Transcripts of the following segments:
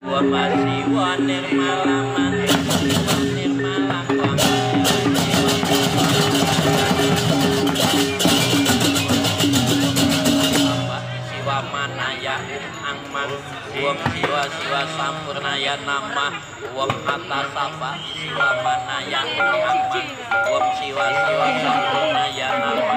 Wa masih wa nirmalaman nirmalam siwa manaya angmang wam siwa siwa sampurnaya nama wam atasapa siwa manaya angmang wam siwa siwa sampurnaya nama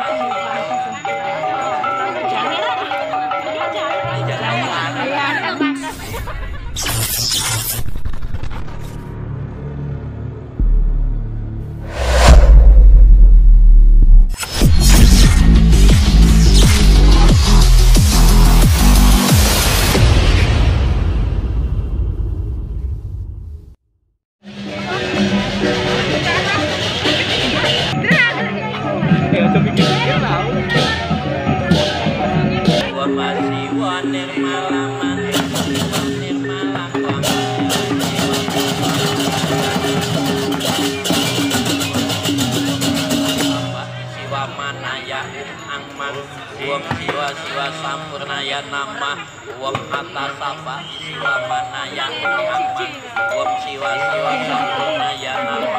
wam siwa siwa sampurnaya nama wam atasapa siwa manaya angmang wam siwa siwa sampurnaya nama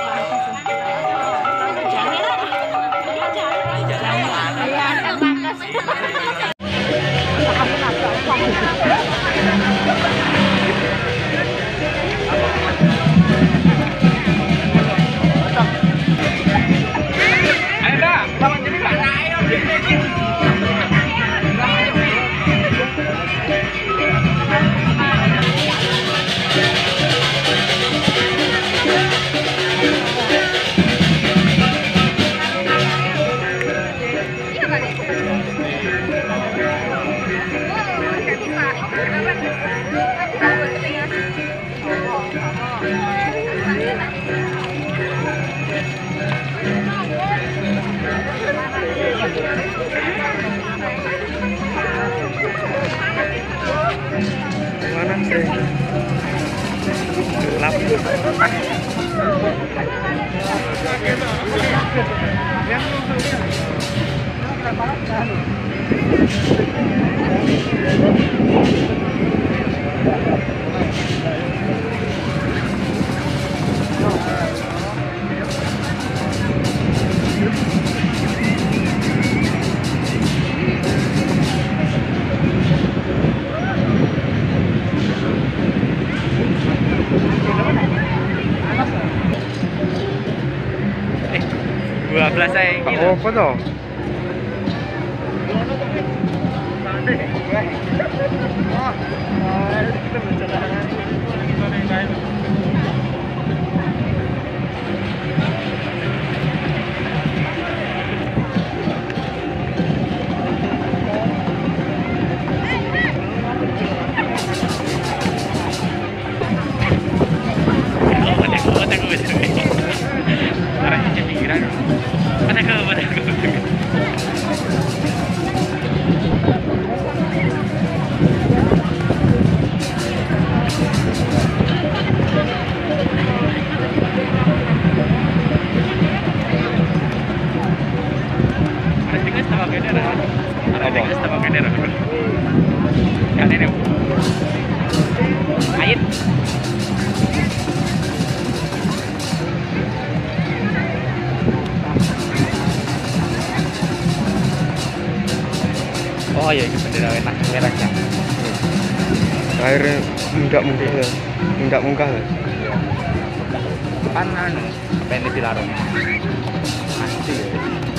Mana sih? Gelap. Oh, apa toh? Oh iya, bendera merahnya. Airnya enggak munggah ya. Kan anu, apa ini dilarang? Pasti ya.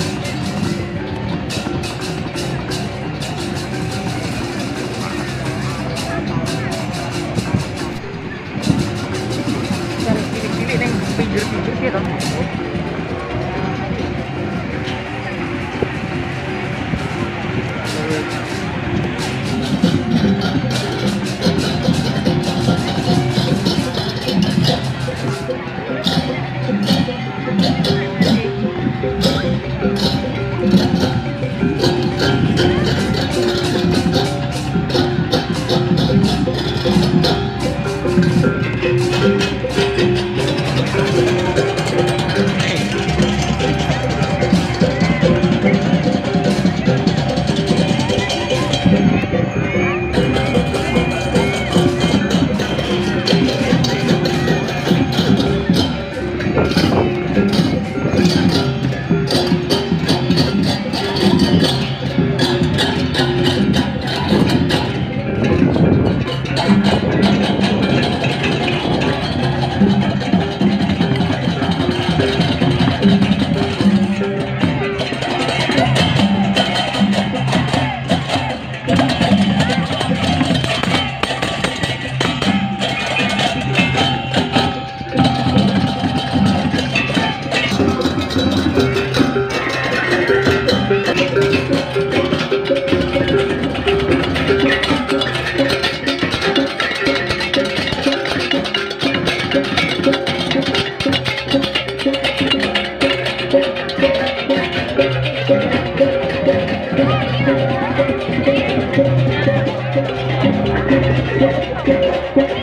Yang cilik-cilik ning pinggir-pinggir gitu.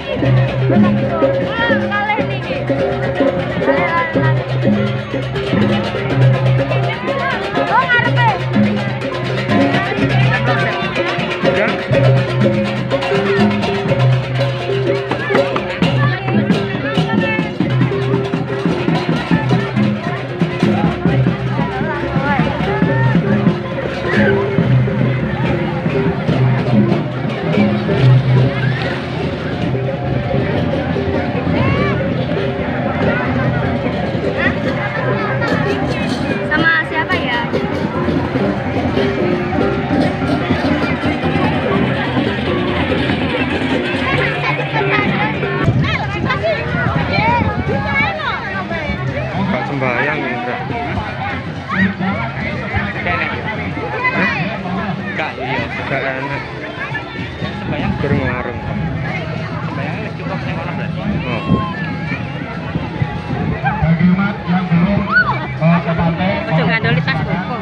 Sama siapa ya? Gak sembahyang Indra. Kak, iya. Gak enak. Sembayang, Kurang ngelarang. sembayangnya cukup yang orang berarti. Oh. Bagi umat yang belum ke pantai, Ojo ngandoli tas buku.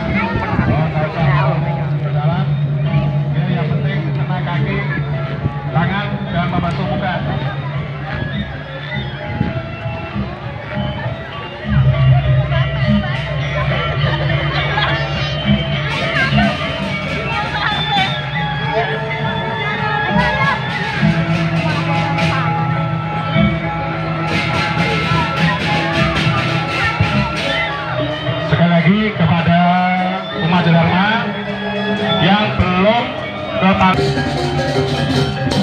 berjalan. Ini yang penting kena kaki, tangan, dan membantu muka. Sekali lagi kepada umat Dharma yang belum ke pantai.